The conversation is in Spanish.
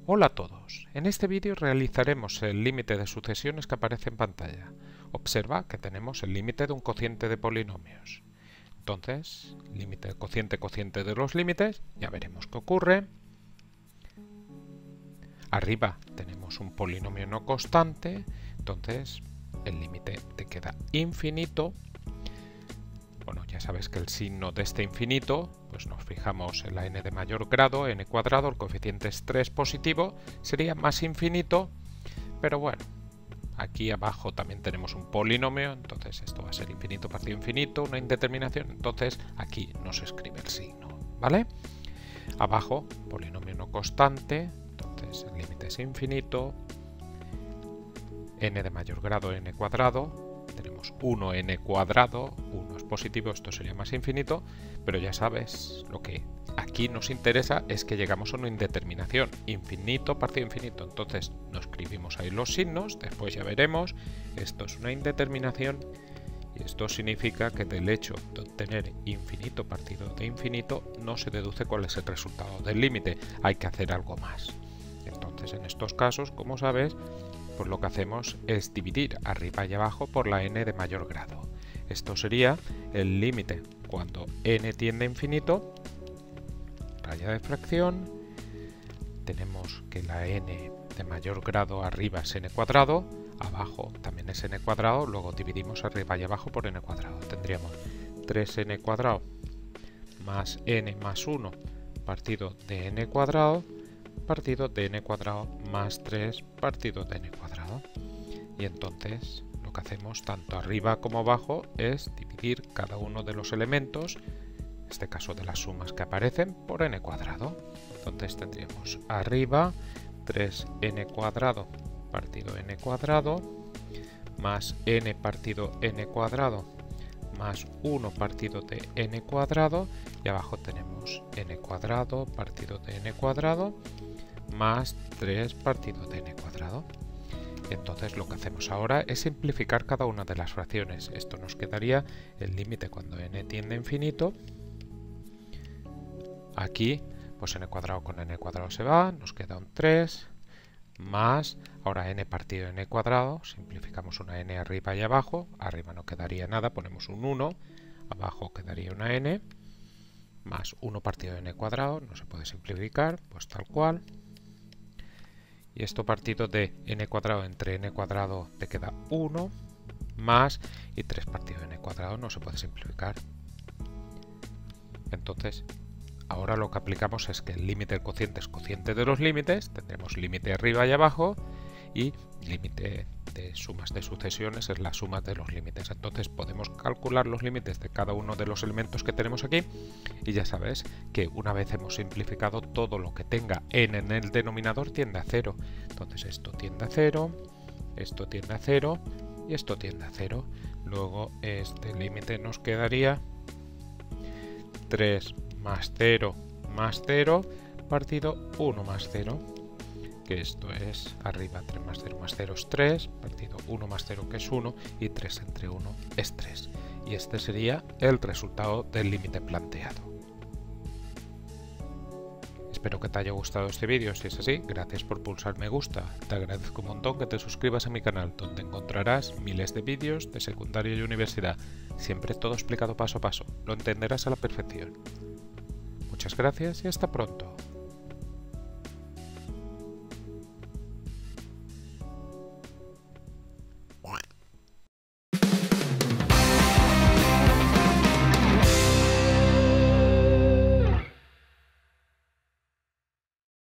Hola a todos, en este vídeo realizaremos el límite de sucesiones que aparece en pantalla. Observa que tenemos el límite de un cociente de polinomios. Entonces, límite cociente de los límites, ya veremos qué ocurre. Arriba tenemos un polinomio no constante, entonces el límite te queda infinito. Bueno, ya sabes que el signo de este infinito, pues nos fijamos en la n de mayor grado, n cuadrado, el coeficiente es 3 positivo, sería más infinito, pero bueno, aquí abajo también tenemos un polinomio, entonces esto va a ser infinito partido infinito, una indeterminación, entonces aquí no se escribe el signo, ¿vale? Abajo, polinomio no constante, entonces el límite es infinito, n de mayor grado, n cuadrado, tenemos 1n cuadrado, 1 es positivo, esto sería más infinito, pero ya sabes, lo que aquí nos interesa es que llegamos a una indeterminación, infinito partido infinito, entonces no escribimos ahí los signos, después ya veremos, esto es una indeterminación y esto significa que del hecho de obtener infinito partido de infinito no se deduce cuál es el resultado del límite, hay que hacer algo más. Entonces en estos casos, como sabes, pues lo que hacemos es dividir arriba y abajo por la n de mayor grado. Esto sería el límite cuando n tiende a infinito, raya de fracción, tenemos que la n de mayor grado arriba es n cuadrado, abajo también es n cuadrado, luego dividimos arriba y abajo por n cuadrado. Tendríamos 3n cuadrado más n más 1 partido de n cuadrado partido de n cuadrado más 3 partido de n cuadrado. Y entonces lo que hacemos tanto arriba como abajo es dividir cada uno de los elementos, en este caso de las sumas que aparecen, por n cuadrado. Entonces tendríamos arriba 3n cuadrado partido n cuadrado más n partido n cuadrado más 1 partido de n cuadrado, y abajo tenemos n cuadrado partido de n cuadrado más 3 partido de n cuadrado. Entonces lo que hacemos ahora es simplificar cada una de las fracciones. Esto nos quedaría el límite cuando n tiende a infinito. Aquí, pues n cuadrado con n cuadrado se va, nos queda un 3 más, ahora n partido n cuadrado, simplificamos una n arriba y abajo, arriba no quedaría nada, ponemos un 1, abajo quedaría una n, más 1 partido de n cuadrado, no se puede simplificar, pues tal cual. Y esto partido de n cuadrado entre n cuadrado te queda 1, más, y 3 partido de n cuadrado no se puede simplificar. Entonces, ahora lo que aplicamos es que el límite del cociente es cociente de los límites, tendremos límite arriba y abajo, y límite de sumas de sucesiones es la suma de los límites. Entonces podemos calcular los límites de cada uno de los elementos que tenemos aquí, y ya sabes que una vez hemos simplificado, todo lo que tenga n en el denominador tiende a 0. Entonces esto tiende a 0, esto tiende a 0 y esto tiende a 0. Luego este límite nos quedaría 3 más 0 partido 1 más 0, que esto es arriba 3 más 0 es 3, partido 1 más 0 que es 1, y 3 entre 1 es 3. Y este sería el resultado del límite planteado. Espero que te haya gustado este vídeo, si es así, gracias por pulsar me gusta. Te agradezco un montón que te suscribas a mi canal, donde encontrarás miles de vídeos de secundaria y universidad, siempre todo explicado paso a paso, lo entenderás a la perfección. Muchas gracias y hasta pronto.